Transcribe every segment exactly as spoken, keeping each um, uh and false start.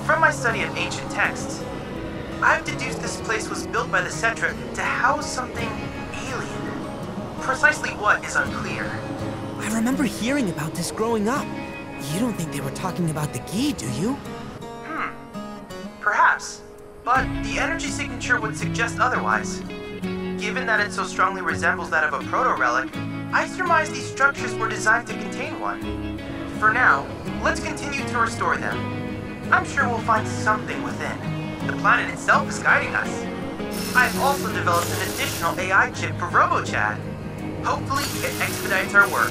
From my study of ancient texts, I've deduced this place was built by the Cetra to house something alien. Precisely what is unclear. I remember hearing about this growing up. You don't think they were talking about the Gi, do you? Hmm. Perhaps. But the energy signature would suggest otherwise. Given that it so strongly resembles that of a proto-relic, I surmise these structures were designed to contain one. For now, let's continue to restore them. I'm sure we'll find something within. The planet itself is guiding us. I've also developed an additional A I chip for RoboChad. Hopefully, it expedites our work.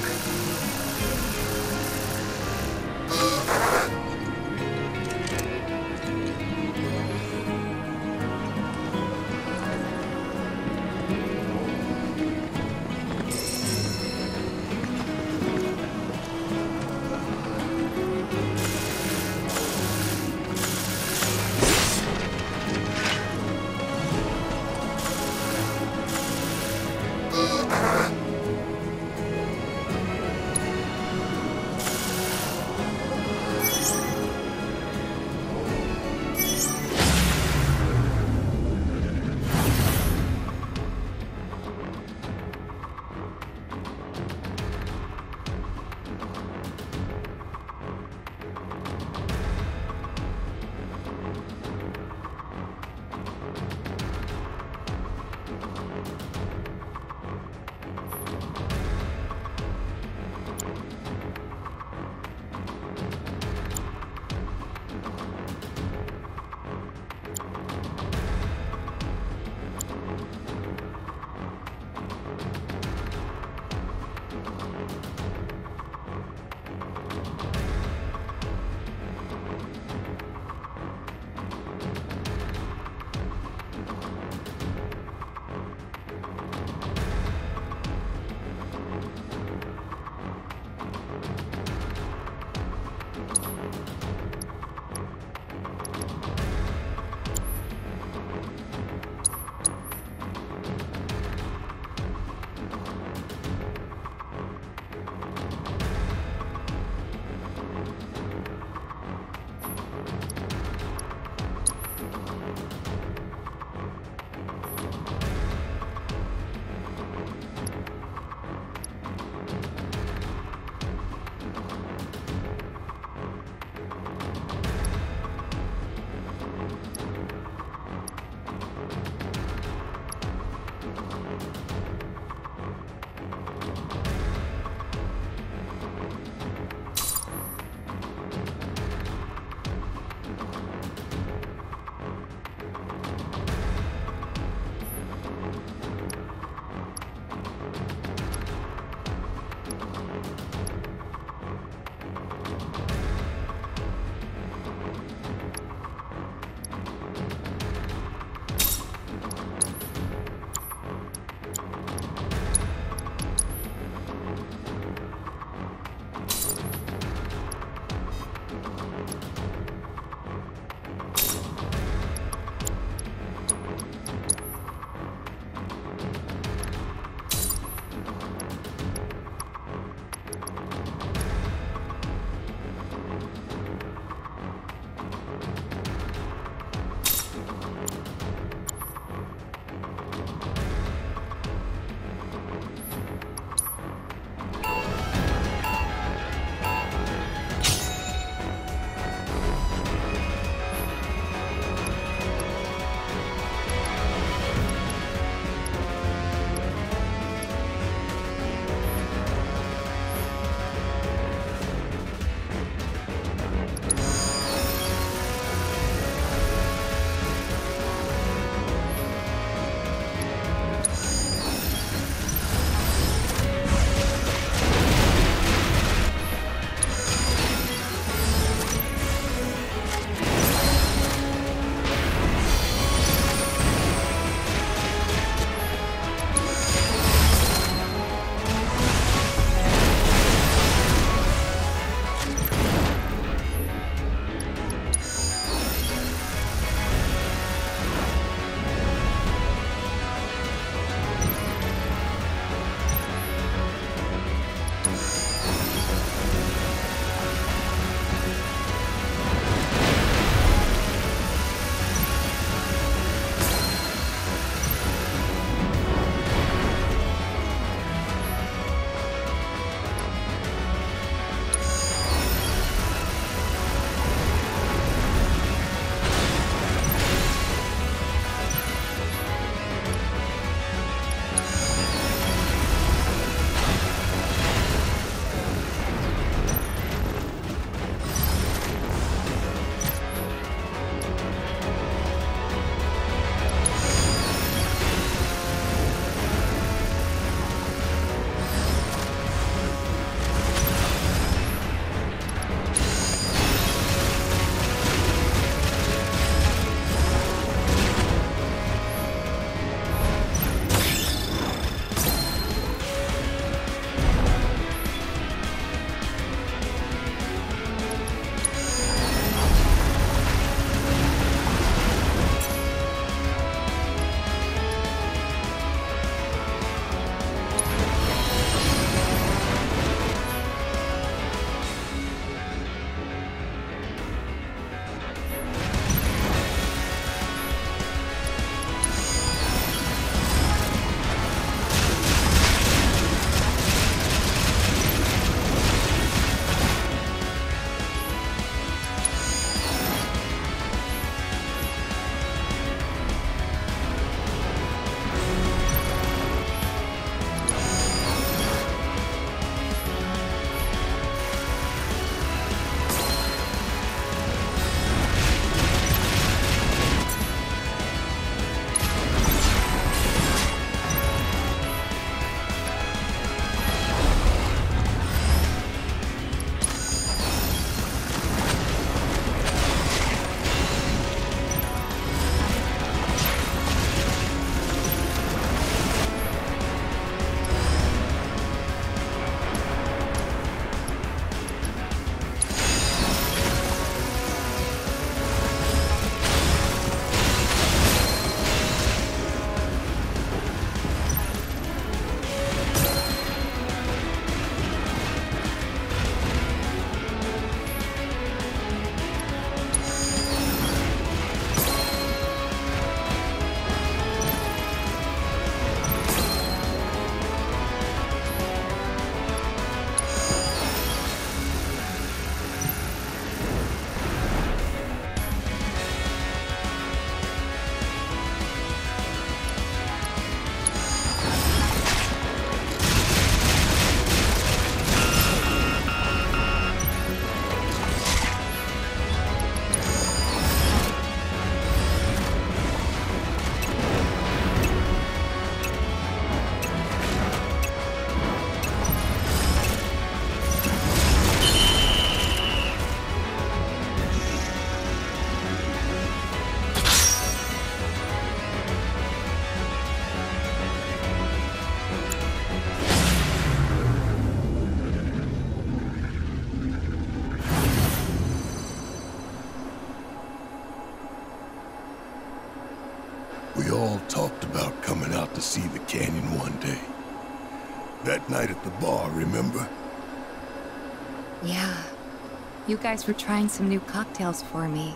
We all talked about coming out to see the canyon one day. That night at the bar, remember? Yeah. You guys were trying some new cocktails for me.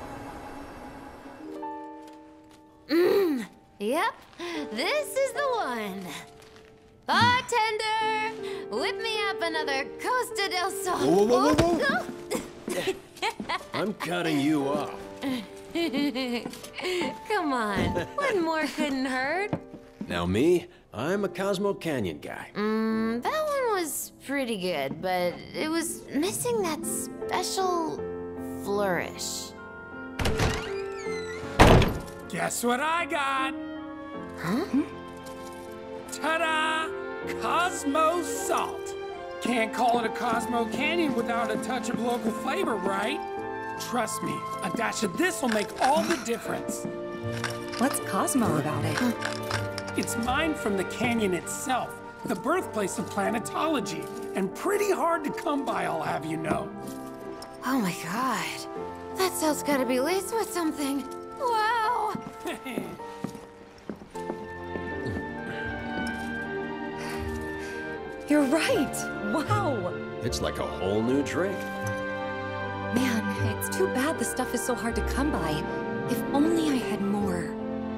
Mmm. Yep. This is the one. Bartender, whip me up another Costa del Sol. Whoa, whoa, whoa, whoa, whoa. I'm cutting you off. Come on, one more couldn't hurt. Now me, I'm a Cosmo Canyon guy. Mmm, that one was pretty good, but it was missing that special flourish. Guess what I got? Huh? Ta-da! Cosmo Salt. Can't call it a Cosmo Canyon without a touch of local flavor, right? Trust me, a dash of this will make all the difference. What's Cosmo about it? It's mined from the canyon itself, the birthplace of planetology, and pretty hard to come by, I'll have you know. Oh my god. That salt's gotta be laced with something. Wow! You're right! Wow! It's like a whole new drink. Man, it's too bad the stuff is so hard to come by. If only I had more.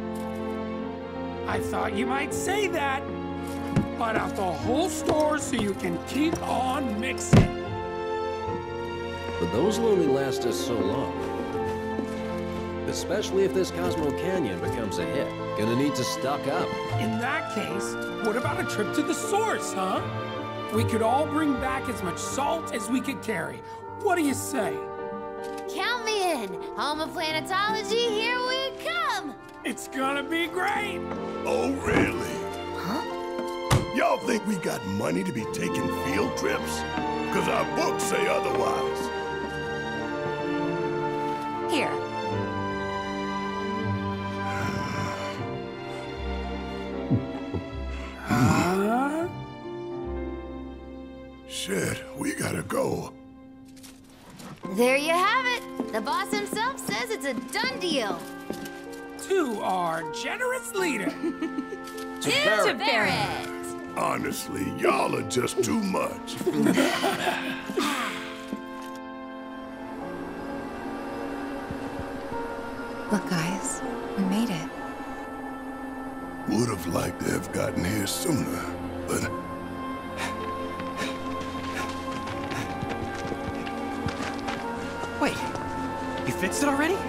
I thought you might say that. Bought out the whole store so you can keep on mixing. But those will only last us so long. Especially if this Cosmo Canyon becomes a hit. Gonna need to stock up. In that case, what about a trip to the source, huh? We could all bring back as much salt as we could carry. What do you say? Count me in. Home of planetology, here we come! It's gonna be great! Oh, really? Huh? Y'all think we got money to be taking field trips? Because our books say otherwise. Here. Huh? Shit, we gotta go. There you have it. The boss himself says it's a done deal. To our generous leader. To To Barrett. Barrett. Honestly, y'all are just too much. Look, guys. We made it. Would have liked to have gotten here sooner, but... Wait, you fixed it already?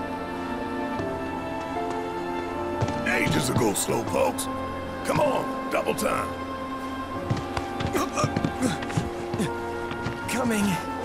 Ages ago, slowpokes. Come on, double time. Coming.